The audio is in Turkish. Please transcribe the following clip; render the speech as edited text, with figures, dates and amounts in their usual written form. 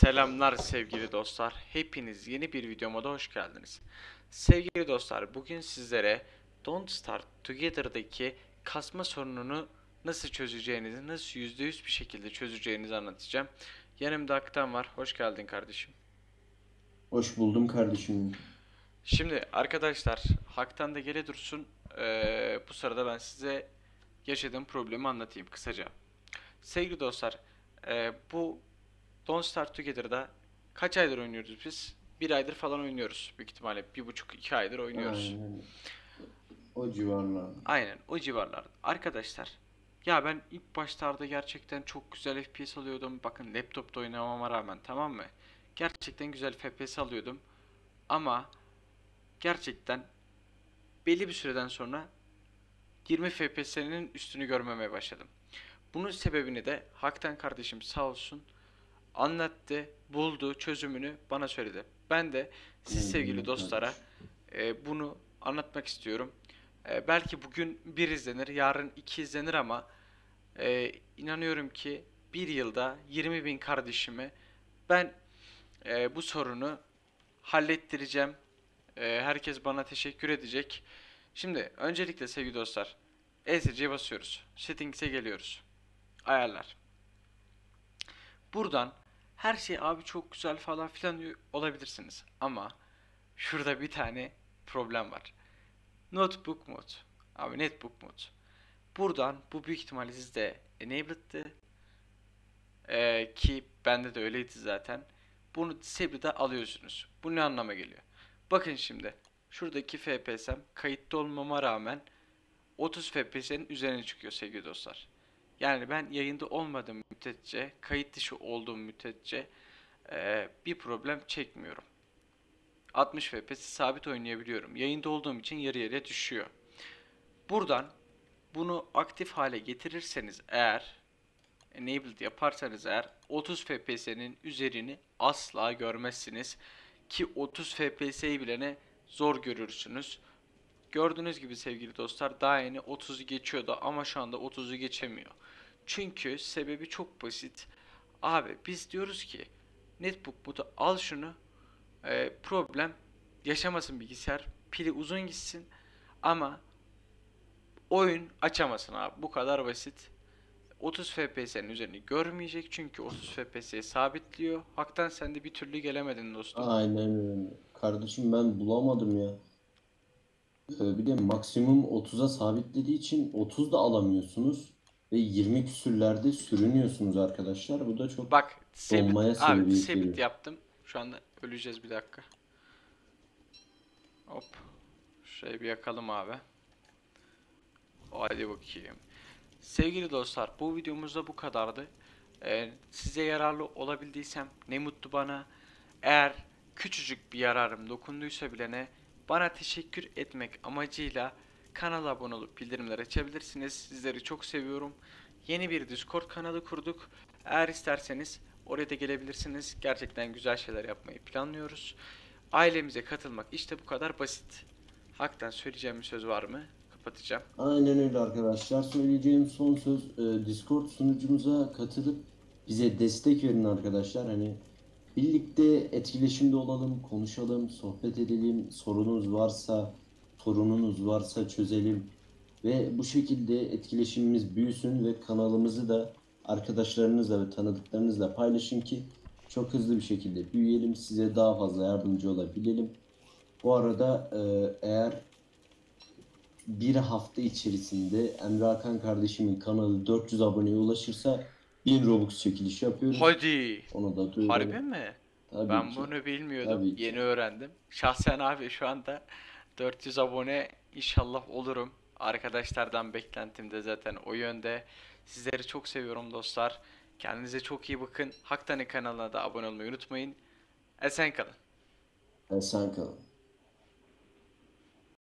Selamlar sevgili dostlar. Hepiniz yeni bir videoma da hoş geldiniz. Sevgili dostlar, bugün sizlere Don't Start Together'daki kasma sorununu nasıl çözeceğinizi, nasıl %100 bir şekilde çözeceğinizi anlatacağım. Yanımda Aktan var. Hoş geldin kardeşim. Hoş buldum kardeşim. Şimdi arkadaşlar, Hak'tan da gele dursun. Bu sırada ben size yaşadığım problemi anlatayım kısaca. Sevgili dostlar, bu Don't Start Together'da kaç aydır oynuyoruz biz? Bir aydır falan oynuyoruz. Büyük ihtimalle 1,5-2 aydır oynuyoruz. Aynen o civarlarda. Aynen o civarlarda. Arkadaşlar, ya ben ilk başlarda gerçekten çok güzel FPS alıyordum. Bakın laptopta oynamama rağmen, tamam mı? Gerçekten güzel FPS alıyordum. Ama gerçekten belli bir süreden sonra 20 FPS'nin üstünü görmemeye başladım. Bunun sebebini de Hak'tan kardeşim sağ olsun anlattı, buldu, çözümünü bana söyledi. Ben de siz sevgili Aynen dostlara kardeşim. bunu anlatmak istiyorum. Belki bugün bir izlenir, yarın iki izlenir ama inanıyorum ki bir yılda 20 bin kardeşimi ben bu sorunu hallettireceğim. Herkes bana teşekkür edecek. Şimdi öncelikle sevgili dostlar, ESC'ye basıyoruz. Settings'e geliyoruz. Ayarlar. Buradan her şey abi çok güzel falan filan olabilirsiniz. Ama şurada bir tane problem var. Notebook mod. Abi netbook mod. Buradan bu büyük ihtimalle sizde enabled'tı. Ki bende de öyleydi zaten. Bunu disabled'a alıyorsunuz. Bu ne anlama geliyor? Bakın şimdi. Şuradaki FPS'm kayıtlı olmama rağmen 30 FPS'nin üzerine çıkıyor sevgili dostlar. Yani ben yayında olmadığım müddetçe, kayıt dışı olduğum müddetçe bir problem çekmiyorum. 60 FPS sabit oynayabiliyorum. Yayında olduğum için yarı yarıya düşüyor. Buradan bunu aktif hale getirirseniz eğer, enabled yaparsanız eğer 30 FPS'nin üzerini asla görmezsiniz. Ki 30 FPS'yi bilene zor görürsünüz. Gördüğünüz gibi sevgili dostlar daha yeni 30'u geçiyordu ama şu anda 30'u geçemiyor. Çünkü sebebi çok basit. Abi biz diyoruz ki netbook modu al şunu, problem yaşamasın bilgisayar, pili uzun gitsin ama oyun açamasın abi, bu kadar basit. 30 FPS'nin üzerini görmeyecek çünkü 30 FPS'yi sabitliyor. Hak'tan sen de bir türlü gelemedin dostum. Aynen öyle. Kardeşim ben bulamadım ya. Bir de maksimum 30'a sabitlediği için 30 da alamıyorsunuz. Ve 20 küsürlerde sürünüyorsunuz arkadaşlar. Bu da çok Bak disablet, donmaya abi sebebiyet disablet veriyor. yaptım. Şu anda öleceğiz, bir dakika. Hop. Şurayı bir yakalım abi. Hadi bakayım. Sevgili dostlar, bu videomuzda bu kadardı. Size yararlı olabildiysem ne mutlu bana. Eğer küçücük bir yararım dokunduysa bilene, bana teşekkür etmek amacıyla kanala abone olup bildirimleri açabilirsiniz. Sizleri çok seviyorum. Yeni bir Discord kanalı kurduk. Eğer isterseniz oraya da gelebilirsiniz. Gerçekten güzel şeyler yapmayı planlıyoruz. Ailemize katılmak işte bu kadar basit. Hak'tan söyleyeceğim bir söz var mı? Kapatacağım. Aynen öyle arkadaşlar. Söyleyeceğim son söz Discord sunucumuza katılıp bize destek verin arkadaşlar. Hani birlikte etkileşimde olalım, konuşalım, sohbet edelim. Sorununuz varsa çözelim. Ve bu şekilde etkileşimimiz büyüsün ve kanalımızı da arkadaşlarınızla ve tanıdıklarınızla paylaşın ki çok hızlı bir şekilde büyüyelim. Size daha fazla yardımcı olabilelim. Bu arada eğer bir hafta içerisinde Emre Hakan kardeşimin kanalı 400 aboneye ulaşırsa 1000 Robux çekiliş yapıyoruz. Hadi. Onu da Harbi duyuralım. mi? Tabii Ben ki. bunu bilmiyordum. Tabii ki. Yeni öğrendim. Şahsen abi şu anda 400 abone inşallah olurum. Arkadaşlardan beklentim de zaten o yönde. Sizleri çok seviyorum dostlar. Kendinize çok iyi bakın. Haktani kanalına da abone olmayı unutmayın. Esen kalın. Sen kalın.